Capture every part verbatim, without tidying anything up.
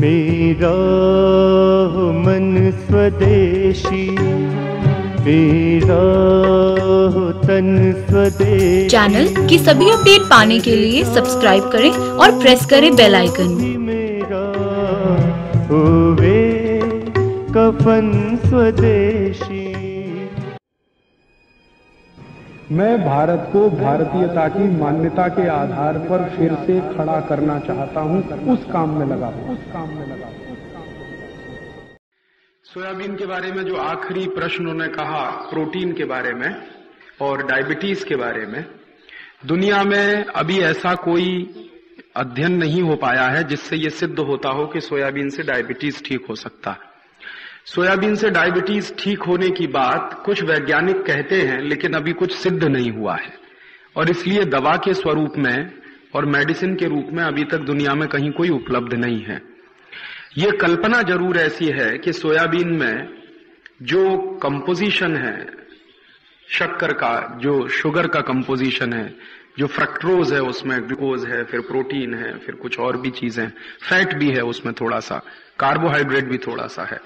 मेरा हो मन स्वदेशी, मेरा हो तन स्वदेशी। चैनल की सभी अपडेट पाने के लिए सब्सक्राइब करें और प्रेस करें बेल आइकन। मेरा होवे कफन स्वदेशी। मैं भारत को भारतीयता की मान्यता के आधार पर फिर से खड़ा करना चाहता हूं, उस काम में लगा हूं, उस काम में लगा हूं। सोयाबीन के बारे में जो आखिरी प्रश्न उन्होंने कहा, प्रोटीन के बारे में और डायबिटीज के बारे में, दुनिया में अभी ऐसा कोई अध्ययन नहीं हो पाया है जिससे ये सिद्ध होता हो कि सोयाबीन से डायबिटीज ठीक हो सकता है। सोयाबीन से डायबिटीज ठीक होने की बात कुछ वैज्ञानिक कहते हैं, लेकिन अभी कुछ सिद्ध नहीं हुआ है और इसलिए दवा के स्वरूप में और मेडिसिन के रूप में अभी तक दुनिया में कहीं कोई उपलब्ध नहीं है। ये कल्पना जरूर ऐसी है कि सोयाबीन में जो कंपोजिशन है शक्कर का, जो शुगर का कंपोजिशन है, जो फ्रक्टोज है, उसमें ग्लूकोज है, फिर प्रोटीन है, फिर कुछ और भी चीजें, फैट भी है उसमें, थोड़ा सा कार्बोहाइड्रेट भी थोड़ा सा है।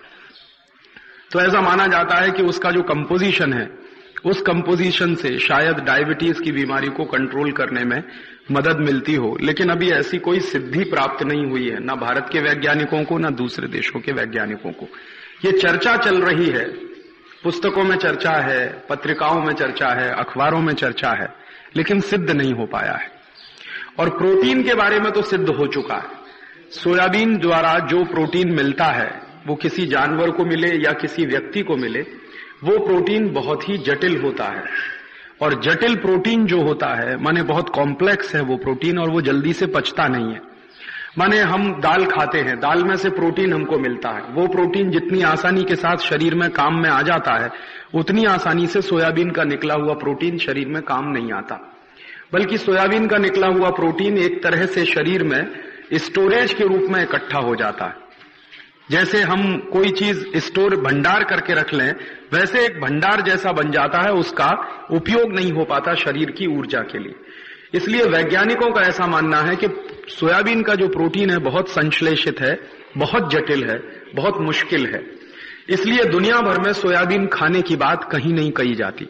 तो ऐसा माना जाता है कि उसका जो कंपोजिशन है, उस कंपोजिशन से शायद डायबिटीज की बीमारी को कंट्रोल करने में मदद मिलती हो, लेकिन अभी ऐसी कोई सिद्धि प्राप्त नहीं हुई है, ना भारत के वैज्ञानिकों को, ना दूसरे देशों के वैज्ञानिकों को। ये चर्चा चल रही है, पुस्तकों में चर्चा है, पत्रिकाओं में चर्चा है, अखबारों में चर्चा है, लेकिन सिद्ध नहीं हो पाया है। और प्रोटीन के बारे में तो सिद्ध हो चुका है। सोयाबीन द्वारा जो प्रोटीन मिलता है, वो किसी जानवर को मिले या किसी व्यक्ति को मिले, वो प्रोटीन बहुत ही जटिल होता है। और जटिल प्रोटीन जो होता है, माने बहुत कॉम्प्लेक्स है वो प्रोटीन, और वो जल्दी से पचता नहीं है। माने हम दाल खाते हैं, दाल में से प्रोटीन हमको मिलता है, वो प्रोटीन जितनी आसानी के साथ शरीर में काम में आ जाता है, उतनी आसानी से सोयाबीन का निकला हुआ प्रोटीन शरीर में काम नहीं आता। बल्कि सोयाबीन का निकला हुआ प्रोटीन एक तरह से शरीर में स्टोरेज के रूप में इकट्ठा हो जाता है। जैसे हम कोई चीज स्टोर भंडार करके रख लें, वैसे एक भंडार जैसा बन जाता है, उसका उपयोग नहीं हो पाता शरीर की ऊर्जा के लिए। इसलिए वैज्ञानिकों का ऐसा मानना है कि सोयाबीन का जो प्रोटीन है बहुत संश्लेषित है, बहुत जटिल है, बहुत मुश्किल है। इसलिए दुनिया भर में सोयाबीन खाने की बात कहीं नहीं कही जाती।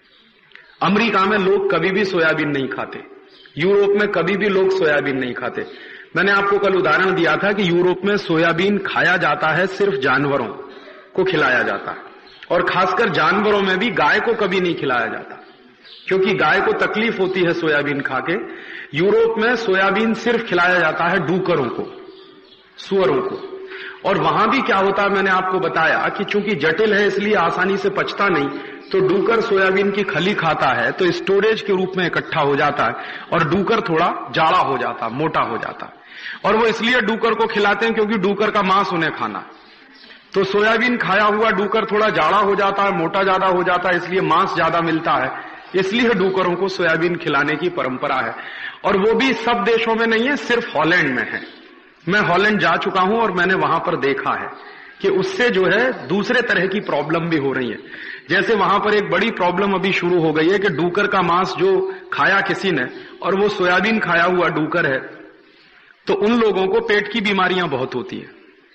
अमेरिका में लोग कभी भी सोयाबीन नहीं खाते, यूरोप में कभी भी लोग सोयाबीन नहीं खाते। मैंने आपको कल उदाहरण दिया था कि यूरोप में सोयाबीन खाया जाता है, सिर्फ जानवरों को खिलाया जाता है, और खासकर जानवरों में भी गाय को कभी नहीं खिलाया जाता, क्योंकि गाय को तकलीफ होती है सोयाबीन खा के। यूरोप में सोयाबीन सिर्फ खिलाया जाता है डूकरों को, सुअरों को। और वहां भी क्या होता है, मैंने आपको बताया कि चूंकि जटिल है इसलिए आसानी से पचता नहीं, तो डूकर सोयाबीन की खली खाता है तो स्टोरेज के रूप में इकट्ठा हो जाता है, और डूकर थोड़ा जाड़ा हो जाता, मोटा हो जाता। और वो इसलिए डूकर को खिलाते हैं क्योंकि डूकर का मांस उन्हें खाना। तो सोयाबीन खाया हुआ डूकर थोड़ा जाड़ा हो जाता है, मोटा ज्यादा हो जाता है, इसलिए मांस ज्यादा मिलता है, इसलिए डूकरों को सोयाबीन खिलाने की परंपरा है। और वो भी सब देशों में नहीं है, सिर्फ हॉलैंड में है। मैं हॉलैंड जा चुका हूं और मैंने वहां पर देखा है कि उससे जो है दूसरे तरह की प्रॉब्लम भी हो रही है। जैसे वहां पर एक बड़ी प्रॉब्लम अभी शुरू हो गई है कि डूकर का मांस जो खाया किसी ने, और वो सोयाबीन खाया हुआ डूकर है, तो उन लोगों को पेट की बीमारियां बहुत होती है।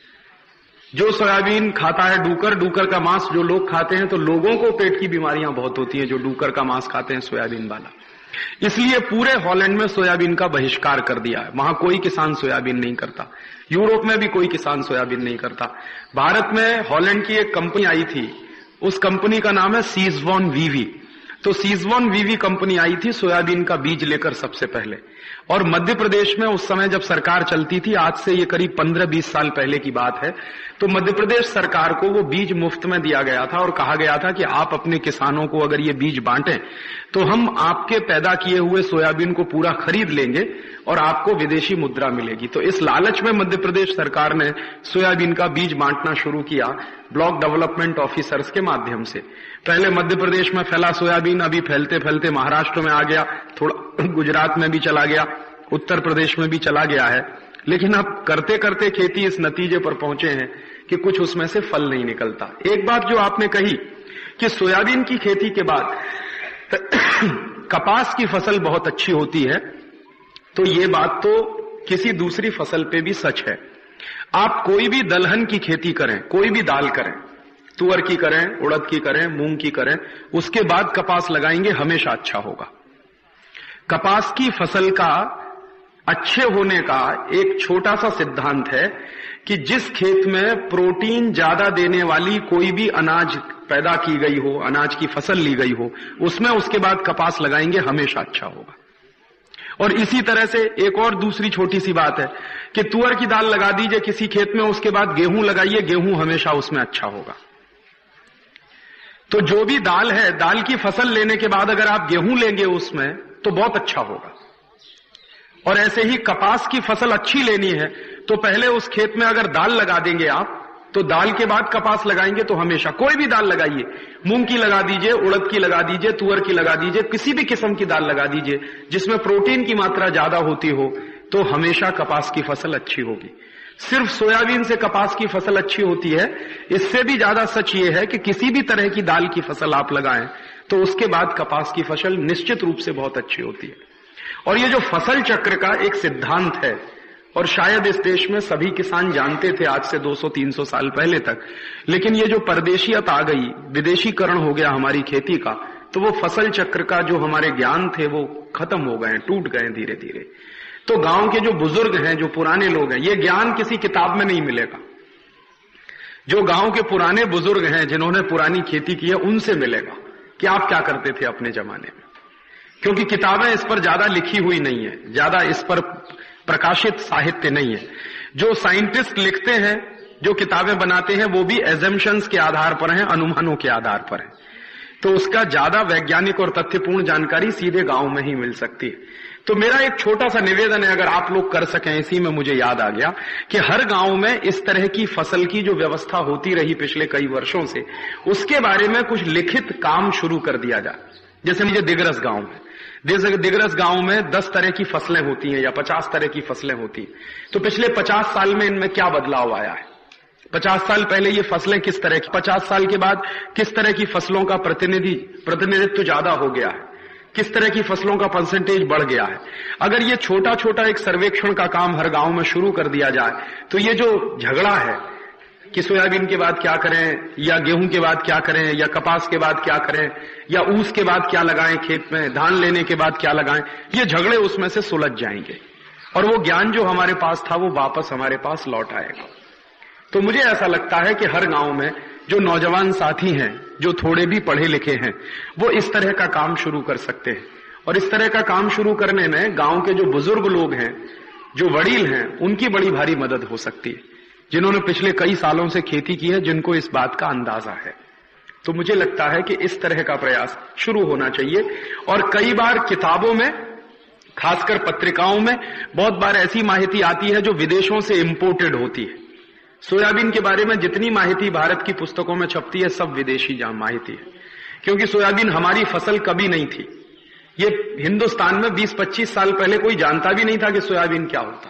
जो सोयाबीन खाता है डूकर, डूकर का मांस जो लोग खाते हैं, तो लोगों को पेट की बीमारियां बहुत होती हैं जो डूकर का मांस खाते हैं, सोयाबीन वाला। इसलिए पूरे हॉलैंड में सोयाबीन का बहिष्कार कर दिया है। वहां कोई किसान सोयाबीन नहीं करता, यूरोप में भी कोई किसान सोयाबीन नहीं करता। भारत में हॉलैंड की एक कंपनी आई थी, उस कंपनी का नाम है सीजवॉन वीवी। तो सीजवॉन वीवी कंपनी आई थी सोयाबीन का बीज लेकर सबसे पहले, और मध्य प्रदेश में उस समय जब सरकार चलती थी, आज से ये करीब पंद्रह बीस साल पहले की बात है, तो मध्य प्रदेश सरकार को वो बीज मुफ्त में दिया गया था और कहा गया था कि आप अपने किसानों को अगर ये बीज बांटें तो हम आपके पैदा किए हुए सोयाबीन को पूरा खरीद लेंगे और आपको विदेशी मुद्रा मिलेगी। तो इस लालच में मध्य प्रदेश सरकार ने सोयाबीन का बीज बांटना शुरू किया ब्लॉक डेवलपमेंट ऑफिसर्स के माध्यम से। पहले मध्य प्रदेश में फैला सोयाबीन, अभी फैलते फैलते महाराष्ट्र में आ गया, थोड़ा गुजरात में भी चला गया, उत्तर प्रदेश में भी चला गया है। लेकिन अब करते करते खेती इस नतीजे पर पहुंचे हैं कि कुछ उसमें से फल नहीं निकलता। एक बात जो आपने कही कि सोयाबीन की खेती के बाद कपास की फसल बहुत अच्छी होती है, तो ये बात तो किसी दूसरी फसल पे भी सच है। आप कोई भी दलहन की खेती करें, कोई भी दाल करें, तुअर की करें, उड़द की करें, मूंग की करें, उसके बाद कपास लगाएंगे, हमेशा अच्छा होगा। कपास की फसल का अच्छे होने का एक छोटा सा सिद्धांत है कि जिस खेत में प्रोटीन ज्यादा देने वाली कोई भी अनाज पैदा की गई हो, अनाज की फसल ली गई हो, उसमें उसके बाद कपास लगाएंगे, हमेशा अच्छा होगा। और इसी तरह से एक और दूसरी छोटी सी बात है कि तुअर की दाल लगा दीजिए किसी खेत में, उसके बाद गेहूं लगाइए, गेहूं हमेशा उसमें अच्छा होगा। तो जो भी दाल है, दाल की फसल लेने के बाद अगर आप गेहूं लेंगे उसमें तो बहुत अच्छा होगा। और ऐसे ही कपास की फसल अच्छी लेनी है तो पहले उस खेत में अगर दाल लगा देंगे आप, तो दाल के बाद कपास लगाएंगे तो हमेशा, कोई भी दाल लगाइए, मूंग की लगा दीजिए, उड़द की लगा दीजिए, तुअर की लगा दीजिए, किसी भी किस्म की दाल लगा दीजिए जिसमें प्रोटीन की मात्रा ज्यादा होती हो, तो हमेशा कपास की फसल अच्छी होगी। सिर्फ सोयाबीन से कपास की फसल अच्छी होती है, इससे भी ज्यादा सच ये है कि किसी भी तरह की दाल की फसल आप लगाएं तो उसके बाद कपास की फसल निश्चित रूप से बहुत अच्छी होती है। और ये जो फसल चक्र का एक सिद्धांत है, और शायद इस देश में सभी किसान जानते थे आज से दो सौ तीन सौ साल पहले तक, लेकिन ये जो परदेशियत आ गई, विदेशीकरण हो गया हमारी खेती का, तो वो फसल चक्र का जो हमारे ज्ञान थे वो खत्म हो गए, टूट गए धीरे धीरे। तो गांव के जो बुजुर्ग हैं, जो पुराने लोग हैं, ये ज्ञान किसी किताब में नहीं मिलेगा। जो गांव के पुराने बुजुर्ग हैं जिन्होंने पुरानी खेती की है, उनसे मिलेगा कि आप क्या करते थे अपने जमाने में, क्योंकि किताबें इस पर ज्यादा लिखी हुई नहीं है, ज्यादा इस पर प्रकाशित साहित्य नहीं है। जो साइंटिस्ट लिखते हैं, जो किताबें बनाते हैं, वो भी एजम्पशंस के आधार पर हैं, अनुमानों के आधार पर है। तो उसका ज्यादा वैज्ञानिक और तथ्यपूर्ण जानकारी सीधे गांव में ही मिल सकती है। तो मेरा एक छोटा सा निवेदन है, अगर आप लोग कर सकें, इसी में मुझे याद आ गया कि हर गांव में इस तरह की फसल की जो व्यवस्था होती रही पिछले कई वर्षों से, उसके बारे में कुछ लिखित काम शुरू कर दिया जाए। जैसे मुझे दिगरस गांव में दिगरस गांव में दस तरह की फसलें होती हैं या पचास तरह की फसलें होती हैं। तो पिछले पचास साल में इनमें क्या बदलाव आया है? पचास साल पहले ये फसलें किस तरह की, पचास साल के बाद किस तरह की फसलों का प्रतिनिधि प्रतिनिधित्व ज्यादा हो गया है, किस तरह की फसलों का परसेंटेज बढ़ गया है। अगर ये छोटा छोटा एक सर्वेक्षण का काम हर गांव में शुरू कर दिया जाए तो ये जो झगड़ा है कि सोयाबीन के बाद क्या करें, या गेहूं के बाद क्या करें, या कपास के बाद क्या करें, या ऊस के बाद क्या लगाएं खेत में, धान लेने के बाद क्या लगाएं, ये झगड़े उसमें से सुलझ जाएंगे और वो ज्ञान जो हमारे पास था वो वापस हमारे पास लौट आएगा। तो मुझे ऐसा लगता है कि हर गांव में जो नौजवान साथी हैं, जो थोड़े भी पढ़े लिखे हैं, वो इस तरह का काम शुरू कर सकते हैं। और इस तरह का काम शुरू करने में गांव के जो बुजुर्ग लोग हैं, जो वडील हैं, उनकी बड़ी भारी मदद हो सकती है, जिन्होंने पिछले कई सालों से खेती की है, जिनको इस बात का अंदाजा है। तो मुझे लगता है कि इस तरह का प्रयास शुरू होना चाहिए। और कई बार किताबों में, खासकर पत्रिकाओं में, बहुत बार ऐसी माहिती आती है जो विदेशों से इंपोर्टेड होती है। सोयाबीन के बारे में जितनी माहिती भारत की पुस्तकों में छपती है, सब विदेशी माहिती है, क्योंकि सोयाबीन हमारी फसल कभी नहीं थी। ये हिंदुस्तान में बीस पच्चीस साल पहले कोई जानता भी नहीं था कि सोयाबीन क्या होता है।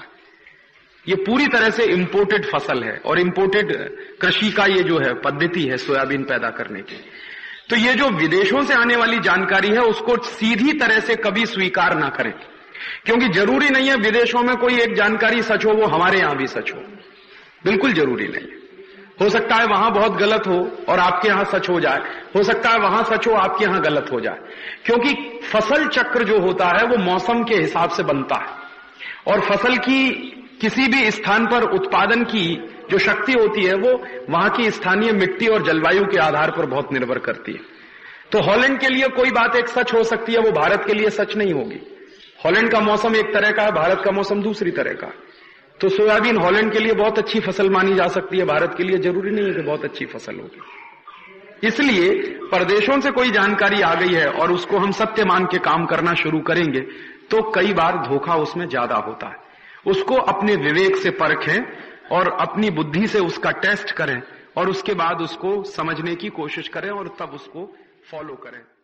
ये पूरी तरह से इंपोर्टेड फसल है और इंपोर्टेड कृषि का ये जो है पद्धति है सोयाबीन पैदा करने की। तो ये जो विदेशों से आने वाली जानकारी है, उसको सीधी तरह से कभी स्वीकार ना करें, क्योंकि जरूरी नहीं है विदेशों में कोई एक जानकारी सच हो वो हमारे यहां भी सच हो, बिल्कुल जरूरी नहीं है। हो सकता है वहां बहुत गलत हो और आपके यहां सच हो जाए, हो सकता है वहां सच हो आपके यहां गलत हो जाए, क्योंकि फसल चक्र जो होता है वो मौसम के हिसाब से बनता है और फसल की किसी भी स्थान पर उत्पादन की जो शक्ति होती है वो वहां की स्थानीय मिट्टी और जलवायु के आधार पर बहुत निर्भर करती है। तो हॉलैंड के लिए कोई बात एक सच हो सकती है, वो भारत के लिए सच नहीं होगी। हॉलैंड का मौसम एक तरह का है, भारत का मौसम दूसरी तरह का। तो सोयाबीन हॉलैंड के लिए बहुत अच्छी फसल मानी जा सकती है, भारत के लिए जरूरी नहीं है कि बहुत अच्छी फसल होगी। इसलिए परदेशों से कोई जानकारी आ गई है और उसको हम सत्य मान के काम करना शुरू करेंगे तो कई बार धोखा उसमें ज्यादा होता है। उसको अपने विवेक से परखें और अपनी बुद्धि से उसका टेस्ट करें और उसके बाद उसको समझने की कोशिश करें और तब उसको फॉलो करें।